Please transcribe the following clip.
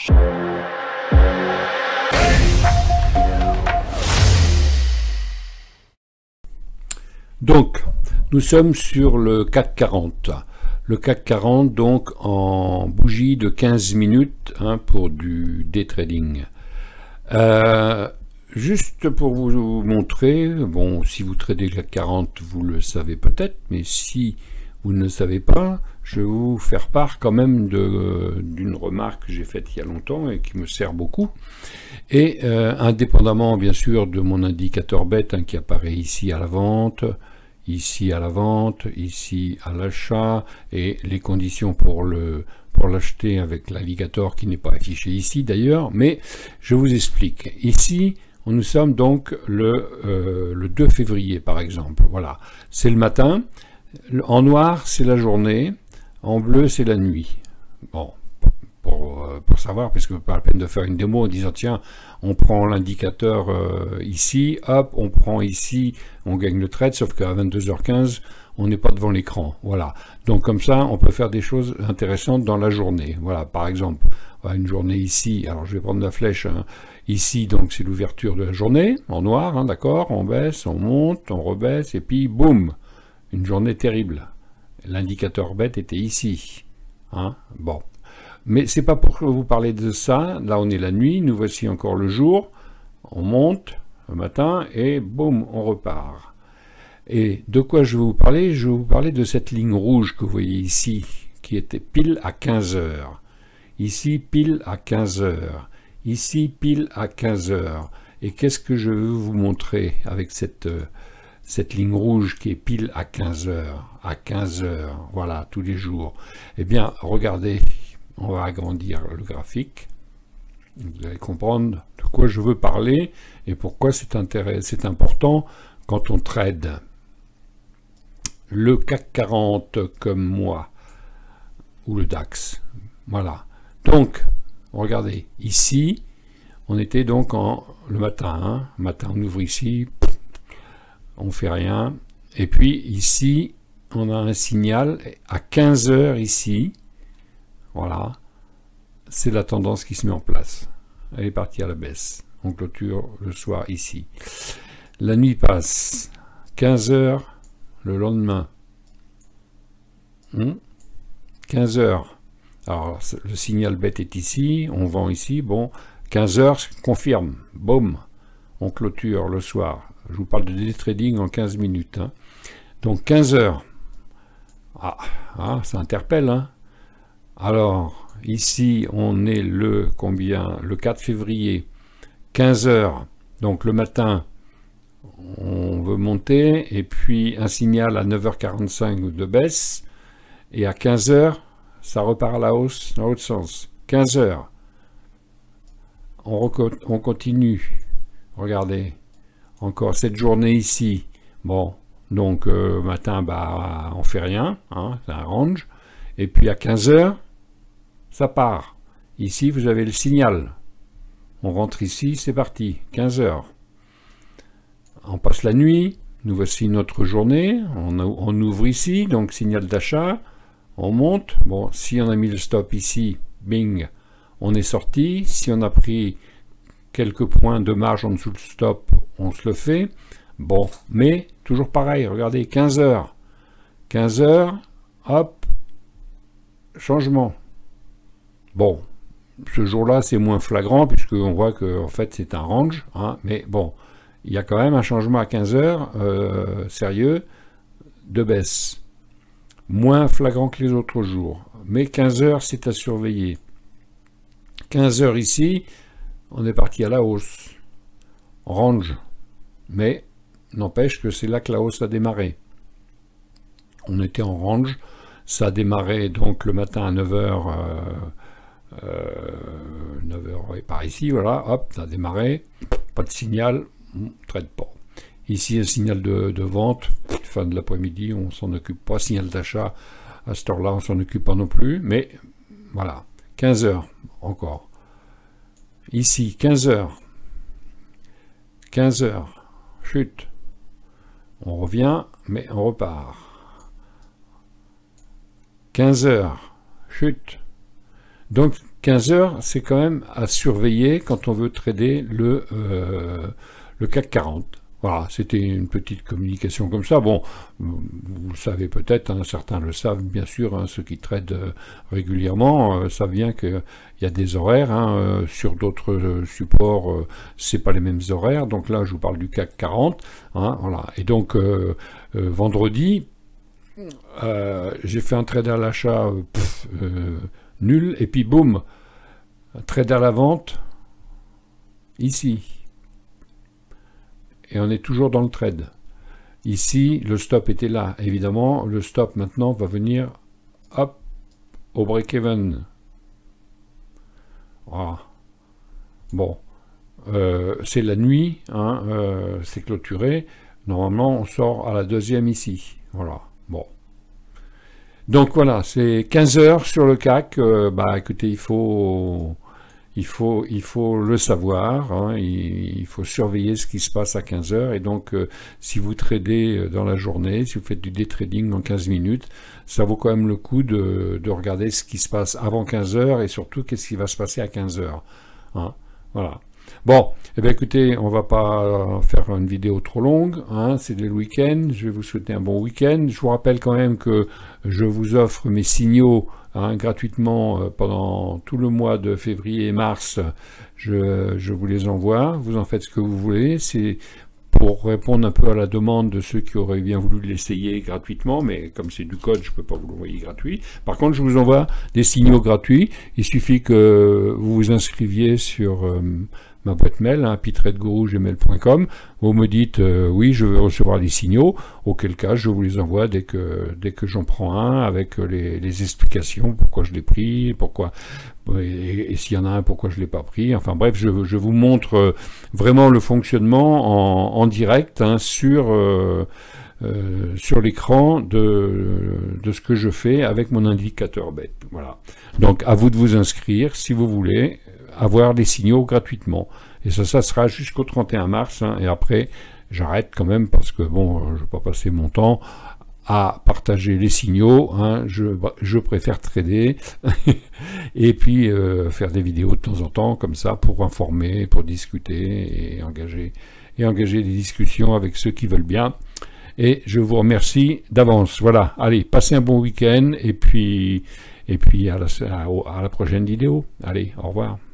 Donc, nous sommes sur le CAC 40. Le CAC 40, donc, en bougie de 15 minutes pour du day trading. Juste pour vous montrer, bon, si vous tradez le CAC 40, vous le savez peut-être, mais si vous ne le savez pas, je vais vous faire part quand même d'une remarque que j'ai faite il y a longtemps et qui me sert beaucoup. Et indépendamment, bien sûr, de mon indicateur bête qui apparaît ici à la vente, ici à l'achat, et les conditions pour l'acheter avec l'alligator qui n'est pas affiché ici d'ailleurs, mais je vous explique. Ici, nous sommes donc le 2 février par exemple. Voilà, c'est le matin. En noir, c'est la journée. En bleu, c'est la nuit. Bon, pour savoir, parce que pas la peine de faire une démo en disant tiens, on prend l'indicateur ici, hop, on prend ici, on gagne le trade, sauf qu'à 22h15, on n'est pas devant l'écran. Voilà. Donc comme ça, on peut faire des choses intéressantes dans la journée. Voilà, par exemple, une journée ici, alors je vais prendre la flèche ici, donc c'est l'ouverture de la journée, en noir, d'accord, on baisse, on monte, on rebaisse, et puis boum, une journée terrible. L'indicateur bête était ici. Bon. Mais c'est pas pour vous parler de ça. Là, on est la nuit. Nous voici encore le jour. On monte le matin et boum, on repart. Et de quoi je vais vous parler? Je vais vous parler de cette ligne rouge que vous voyez ici, qui était pile à 15 heures. Ici, pile à 15 heures. Ici, pile à 15 heures. Et qu'est-ce que je veux vous montrer avec cette ligne rouge qui est pile à 15 heures? À 15 heures, voilà, tous les jours. Eh bien, regardez. On va agrandir le graphique. Vous allez comprendre de quoi je veux parler et pourquoi c'est important quand on trade. Le CAC 40 comme moi, ou le DAX. Voilà. Donc, regardez, ici, on était donc le matin. Matin, on ouvre ici, on fait rien. Et puis ici, on a un signal à 15 heures ici. Voilà, c'est la tendance qui se met en place. Elle est partie à la baisse. On clôture le soir ici. La nuit passe. 15 heures le lendemain. 15 heures. Alors, le signal bête est ici. On vend ici. Bon, 15 heures, confirme. Boum. On clôture le soir. Je vous parle de day trading en 15 minutes. Donc, 15 heures. Ça interpelle, Alors, ici, on est le 4 février, 15 heures. Donc, le matin, on veut monter. Et puis, un signal à 9h45 de baisse. Et à 15 heures, ça repart à la hausse dans l'autre sens. 15 heures. On continue. Regardez. Encore cette journée ici. Bon, donc, matin, on fait rien. C'est un range. Et puis, à 15 heures, ça part. Ici, vous avez le signal. On rentre ici, c'est parti. 15 heures. On passe la nuit. Nous voici notre journée. On ouvre ici, donc signal d'achat. On monte. Bon, si on a mis le stop ici, bing, on est sorti. Si on a pris quelques points de marge en dessous du stop, on se le fait. Bon, mais toujours pareil. Regardez, 15 heures. 15 heures, hop, changement. Bon, ce jour-là, c'est moins flagrant, puisqu'on voit que en fait, c'est un range, mais bon, il y a quand même un changement à 15 heures, sérieux, de baisse. Moins flagrant que les autres jours. Mais 15 heures, c'est à surveiller. 15 heures ici, on est parti à la hausse. Range. Mais, n'empêche que c'est là que la hausse a démarré. On était en range. Ça a démarré donc le matin à 9h. 9h et par ici, voilà, hop, ça a démarré, pas de signal, on trade pas. Ici, un signal de vente, fin de l'après-midi, on s'en occupe pas, signal d'achat, à cette heure-là, on s'en occupe pas non plus, mais voilà, 15 heures, encore. Ici, 15 heures, 15 heures, chute, on revient, mais on repart. 15 heures, chute. Donc 15 heures, c'est quand même à surveiller quand on veut trader le CAC 40. Voilà, c'était une petite communication comme ça. Bon, vous le savez peut-être, hein, certains le savent bien sûr, hein, ceux qui tradent régulièrement savent bien qu'il y a des horaires. Hein, sur d'autres supports, c'est pas les mêmes horaires. Donc là, je vous parle du CAC 40. Hein, voilà. Et donc vendredi, j'ai fait un trade à l'achat nul, et puis boum, un trade à la vente ici. Et on est toujours dans le trade. Ici, le stop était là. Évidemment, le stop maintenant va venir hop, au break-even. Voilà. Bon. C'est la nuit, hein, c'est clôturé. Normalement, on sort à la deuxième ici. Voilà. Bon. Donc voilà, c'est 15 heures sur le CAC. Bah écoutez, il faut le savoir, hein, il faut surveiller ce qui se passe à 15 heures, et donc si vous tradez dans la journée, si vous faites du day trading en 15 minutes, ça vaut quand même le coup de regarder ce qui se passe avant 15 heures, et surtout qu'est-ce qui va se passer à 15 heures. Hein, voilà. Bon, eh bien écoutez, on va pas faire une vidéo trop longue, hein, c'est le week-end, je vais vous souhaiter un bon week-end. Je vous rappelle quand même que je vous offre mes signaux, hein, gratuitement pendant tout le mois de février et mars. Je vous les envoie, vous en faites ce que vous voulez. C'est pour répondre un peu à la demande de ceux qui auraient bien voulu l'essayer gratuitement, mais comme c'est du code, je ne peux pas vous l'envoyer gratuit. Par contre, je vous envoie des signaux gratuits. Il suffit que vous vous inscriviez sur ma boîte mail, hein, pitredguru@gmail.com. Vous me dites oui, je veux recevoir les signaux, auquel cas je vous les envoie dès que j'en prends un, avec les explications, pourquoi je l'ai pris, pourquoi, et s'il y en a un, pourquoi je l'ai pas pris. Enfin bref, je vous montre vraiment le fonctionnement en direct, hein, sur l'écran de ce que je fais avec mon indicateur BET. Voilà. Donc à vous de vous inscrire si vous voulez avoir les signaux gratuitement. Et ça sera jusqu'au 31 mars, hein, et après j'arrête quand même parce que bon, je ne vais pas passer mon temps à partager les signaux, hein, je préfère trader et puis faire des vidéos de temps en temps comme ça pour informer, pour discuter et engager des discussions avec ceux qui veulent bien. Et je vous remercie d'avance. Voilà, allez, passez un bon week-end et puis à la prochaine vidéo. Allez, au revoir.